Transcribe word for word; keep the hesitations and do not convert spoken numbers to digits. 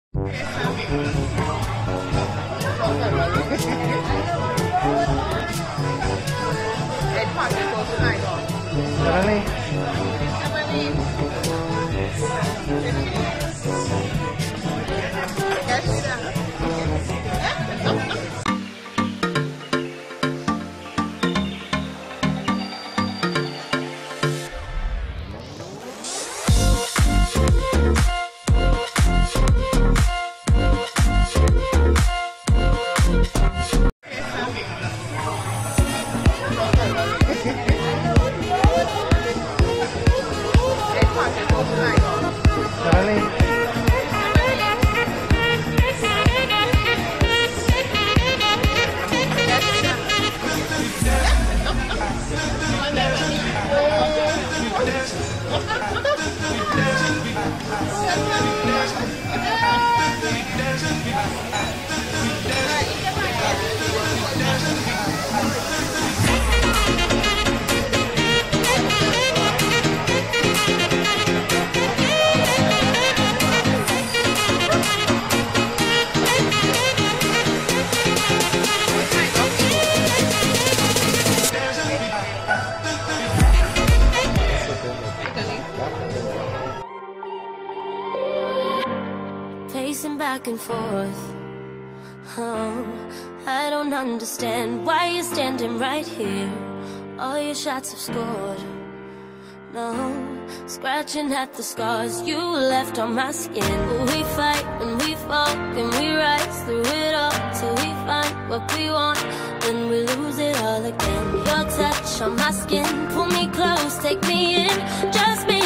Tara na eh. Tara na eh. Pacing back and forth. Oh, I don't understand why you're standing right here. All your shots have scored. No, scratching at the scars you left on my skin. We fight and we fall and we rise through it all till we find what we want. Then we lose it all again. Your touch on my skin, pull me close, take me in. Just me.